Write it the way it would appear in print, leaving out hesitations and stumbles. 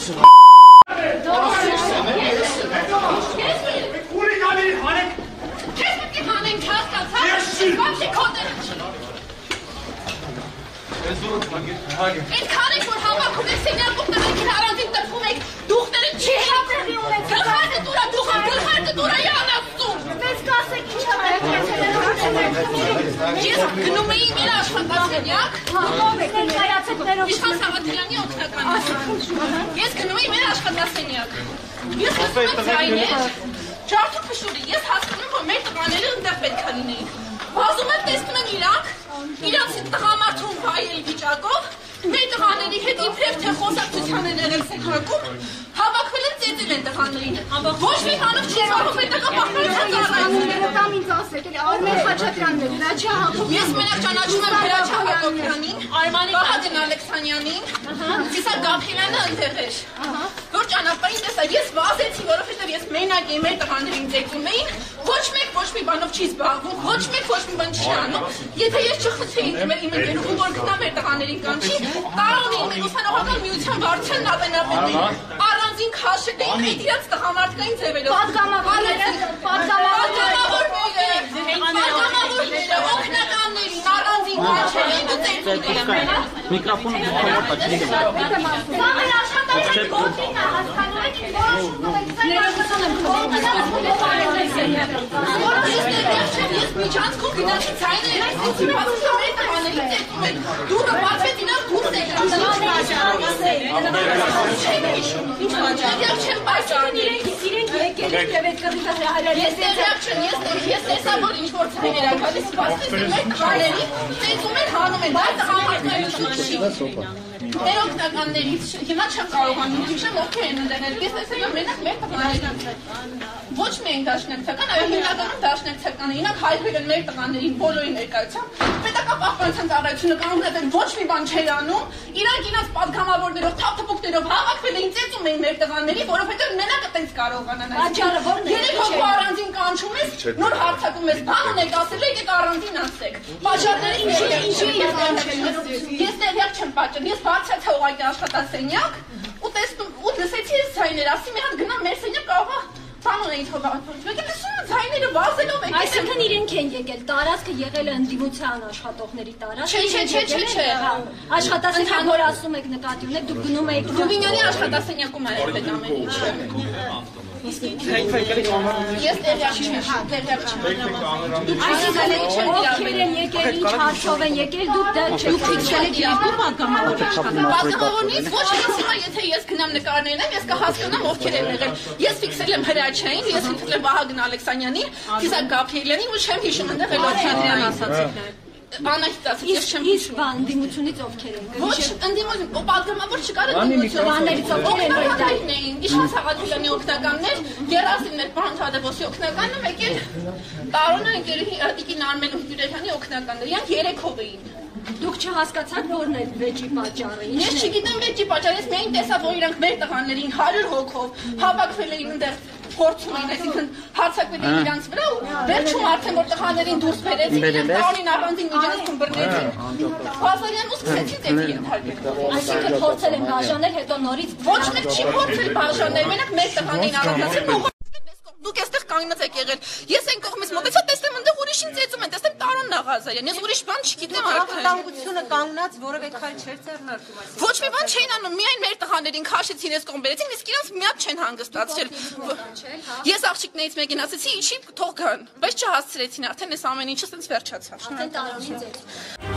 It kann ich wohl haben, guck ich sehe gut, dass ich daran sind, dass du mich durch den Tschechien verhalten du ja nach so. Без кассы Ես գնում էի մեր աշխատասենյակ, ich kann Սաղաթելյանի օգնական։ Ես գնում էի մեր աշխատասենյակ։ Ես ասում եմ ձայներ, ջարդու փշուրի, ես հասկանում եմ, որ մեր տղաները ընդեղ պետք է լինեին։ Բազում եմ տեսնում են իրանց տղամարդուն վայել վիճակով, մեր տղաների հետ իբրև թե խոսակցության են եղել սեքրակում, հավաքվել են ծեծել են տղաներին։ Ոչ մի բանով չի վարում, հետագա պահպանության ծառայությունները կամ ինձ ասեք, Արմեն Խաչատրյանն է, Հրաչյա Հակոբյանին։ Ես մենակ ճանաչում եմ Հրաչյա Հակոբյանին, Վահագն Ալեքսանյանին, Ծիսակ Գաբրիելյանը ընդեղ էր։ Որ ճանապարհին տեսա, ես վազեցի, որովհետև ես մենակ եմ մեր տղաներին ծեծում էին, ոչ մեկ ոչ մի բանով չի զբաղվում, ոչ մեկ ոչ մի բան չի անում։ Եթե ես չխցեի իմ ընկերուհուն, որ գնա մեր տղաներին կանչի, կարող էին մեր ուսանողական միության վարչության նավենապետին առանձին քաշել էին այդ իրաց տղամարդկային ձևերով։ Պատգամավորները, օգնականներին առանձին քաշել էին ու ծեծում էին։ Միկրոֆոնը դուք պատճառ Սամեր աշխատանքի գործին է հասկանում եք, ես միջանցքում գնացի ցայներ, այսինքն մեր տղաներին ծեծում են, դուրը բացվեց իրար դուրս Ես տեսա, որ ինչ-որ ցայներ է գալիս, սպասվեց մեր տղաներին, ծեծում են, հանում են, դա տղամարդկայություն չի։ Մեր օգնականներից հիմա չեմ կարողանում հիշեմ ովքեր են ընդդնել, ես տեսել եմ մենակ մեր տղաներին, ոչ միայն դաշնակցական, այլ հիմնականում դաշնակցական, իրանք հայտնվել են մեր տղաներին բոլորի ներկայությամբ, պետական պահպանության ծառայությունը կանոնադրել ոչ մի բան չէր անում, իրանք իրենց պատգամավորներով, թափթփուկներով հավաքվել էին, ծեծում էին մեր տղաների, որովհետև մենակ այդպես կարողանան այս։ Երեք հոգու առանձին կանչում ես, նոր հարցակում ես, բան ունեք ասել, եկեք առանձին ասեք։ Պատճառները ինչի ես տեղյակ չեմ պատճառ, ես բացեցի ուղղակի աշխատասենյակ ու լսեցի ես ցայներ, ասի մի հատ գնամ մեր սենյակ կարող է բան ունեի թողարկել։ Եկեք լսում ցայները վազելով եք։ Այսինքն իրենք են եկել, տարածքը եղել է ընդդիմության աշխատողների տարածք։ Չէ։ Աշխատասենյակ որ ասում եք նկատի ունեք, դուք գնում եք Ռուբինյանի աշխատասենյակում է այդ ամեն ինչը։ Ես տեղյակ չեմ։ Ովքեր են եկել, ինչ հարցով են եկել, դուք դա չեք քիչել պատգամավորներից ոչ հիմա եթե ես գնամ նկարներն ես կհասկանամ ովքեր են եղել։ Ես ֆիքսել եմ Հրաչյային, ես ֆիքսել եմ Վահագն Ալեքսանյանին, Ծիսակ Գաբրիելյանին ու չեմ հիշում այնտեղ Էլոթյանն ասացիք։ Անահիտ ասաց, ես չեմ հիշում։ Իսկ ընդդիմությունից ովքեր են։ Ոչ, ընդդիմություն, պատգամավոր չկար ընդդիմությունից ովքեր էին։ Իշխան Սաղաթելյանի օգնականներ, Գերազիններ, պարոն Թադևոսի օգնականը, մեկ էլ Տարոնը ընկերուհի Տիկին Արմենու Հյուրեյանի օգնականներ, իրանք երեքով էին։ Դուք չհասկացաք որն է վեճի պատճառը։ Ես չգիտեմ վեճի պատճառը, ես միայն տեսա, որ իրանք մեր տղաներին 100 հոգով հավաքվել էին այնտեղ փորձում էին, այսինքն հարձակվել էին իրանց վրա ու վերջում արդեն որ տղաներին դուրս բերեցին, իրենց տարոնին առանձին միջանցքում բռնեցին։ Բազարյան ու սկսեցին ծեծի ենթարկել։ Այսինքն փորձել են բաժանել, հետո նորից ոչ մեկ չի փորձել բաժանել, մենակ մեր տղաներին առանձնացրել։ Դուք այստեղ կանգնած եք եղել։ Ես այն կողմից մոտեցա, տեսնեմ այնտեղ ուրիշին ծեծում են, տեսնեմ Տարոն Նաղազարյան։ Ես ուրիշ բան չգիտեմ արդեն։ Անվտանգությունը կանգնած որևէ քայլ չէր ձեռնարկում այսինքն։ Ոչ մի բան չէին անում, միայն մեր տղաներին քաշեցին, ես կողմ բերեցին, իսկ իրանց մի հատ չեն հանգստացրել։ Ես աղջիկներից մեկին ասեցի, իջի թող գան, բայց չհասցրեցին, արդեն այս ամեն ինչը սենց վերջացավ։ Արդեն Տարոնին ծեծ։